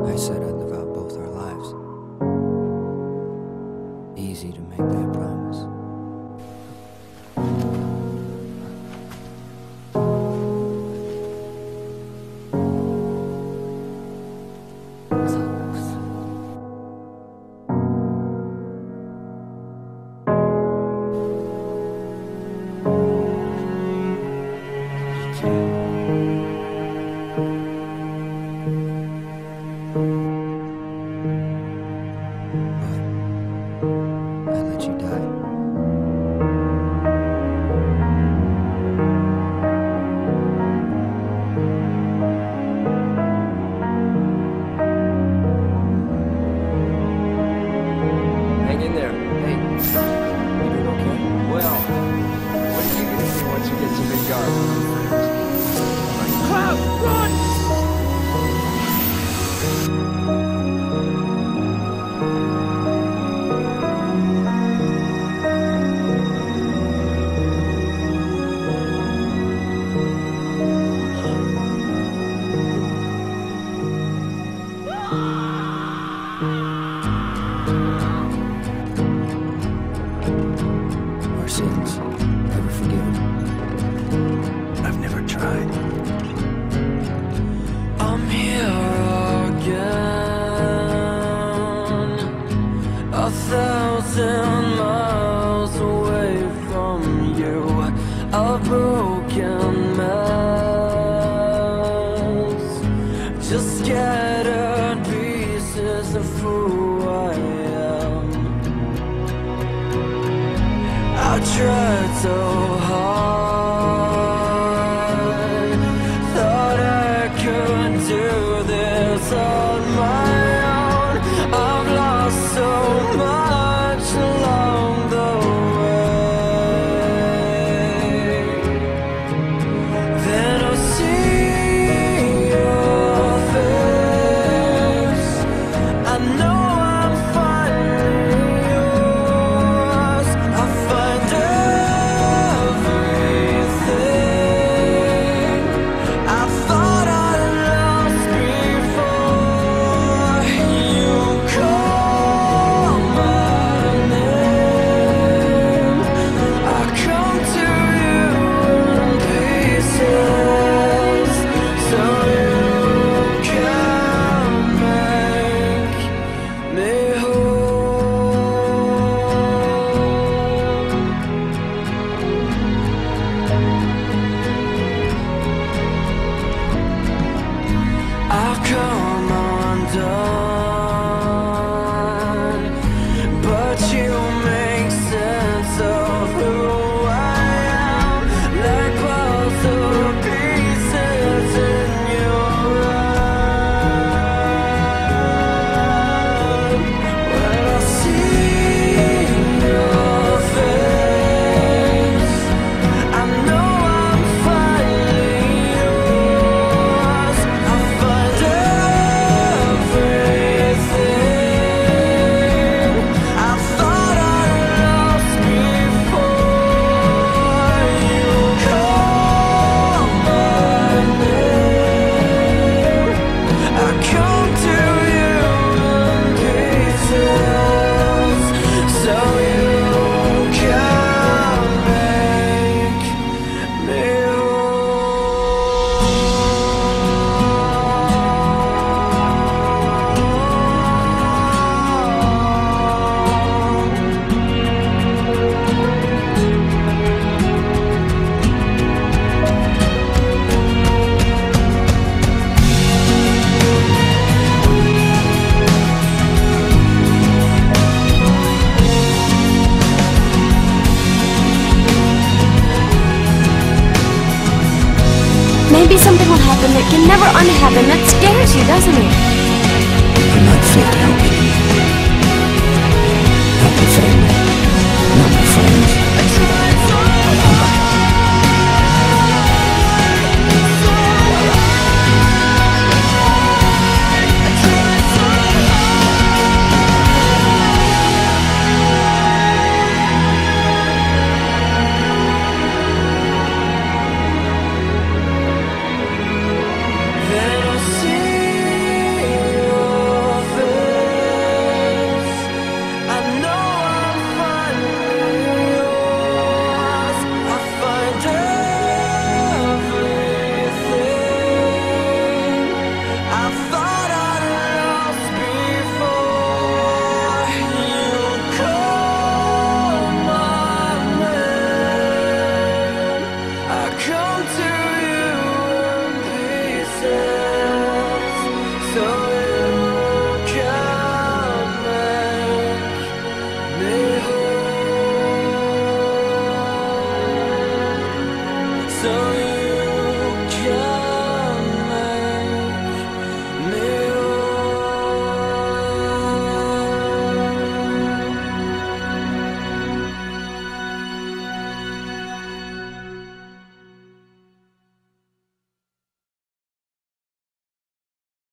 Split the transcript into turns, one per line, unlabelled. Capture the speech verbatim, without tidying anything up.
I said I'd live out both our lives. Easy to make that promise. I let you die.
Hang in there. Hey, you doing okay? Well, what are you gonna do once you get to Midgard? Cloud, run!
Our sins, never forgiven. I've never tried.
I'm here again, a thousand miles away from you, a broken mess, just scattered pieces of who I am. I tried so hard, thought I could do this on my own. I've lost so much along the way. Then I see your face, I know I'm finally yours. I find everything I thought I lost before. You call my name, I come to you in pieces, so you can make me whole. I've come undone, but you make sense of who I am, like puzzle pieces in your eye. When I see your face, I know I'm finally yours. I find everything I thought I lost before. You call my name, I come to you in pieces, so you can make me
Maybe something will happen that can never unhappen. That scares you, doesn't it?
I'm not fit to help you. Help the family, not my friends.
Then I see your so